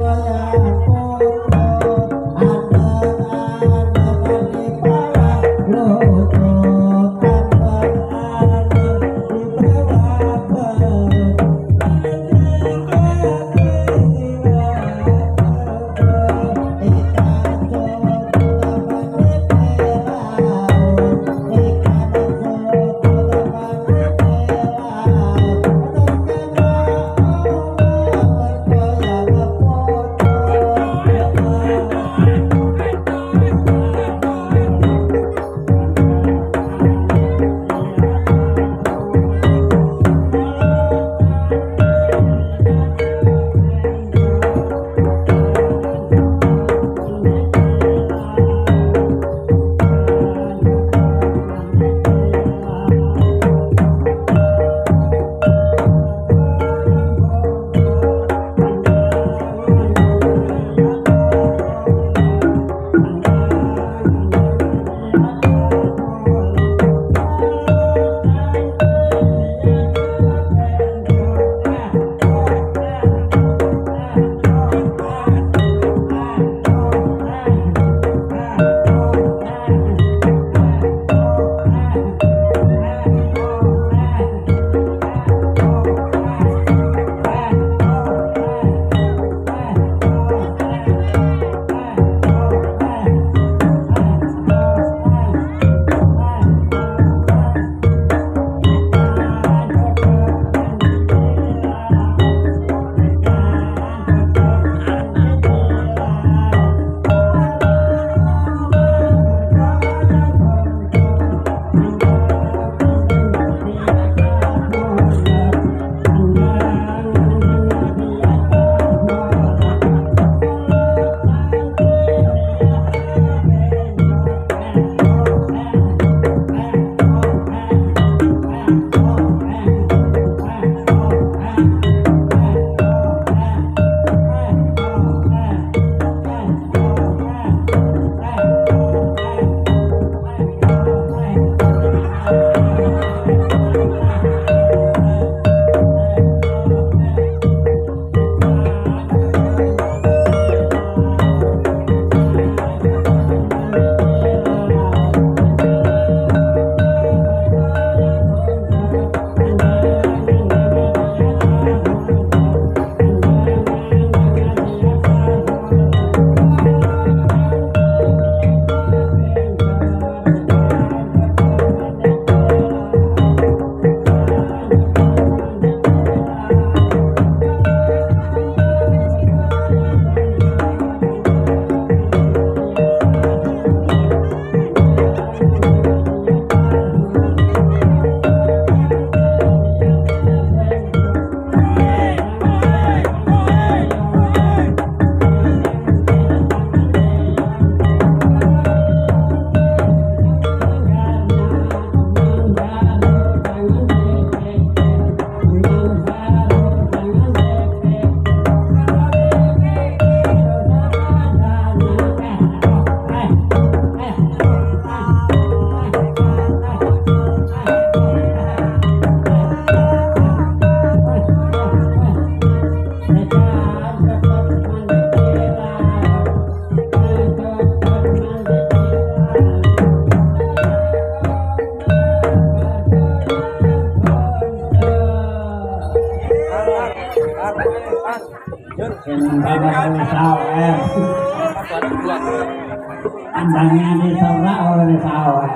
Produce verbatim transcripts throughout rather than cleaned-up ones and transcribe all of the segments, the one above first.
Andangnya di sana oleh sawah.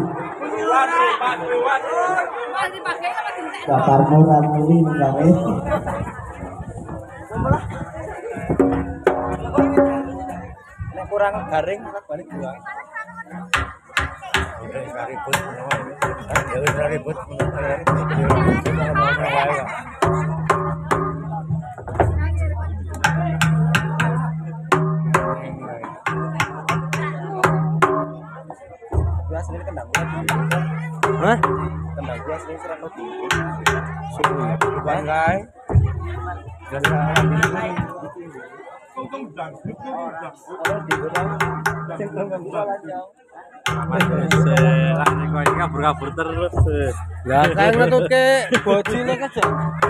Bakar murah ini enggak wes. Nek kurang garing balik dua. Udah ribut menawa. Ya wis ribut. Asli kendang gua. Hah? Kendang gua asli serak kopi. Suwi. Bangkai. Jalan ini. Tungtung udang. Kalau di gudang sing ngomong aja. Lah kok iki kabur-kabur terus. Lah saya ngetutke bojine kan.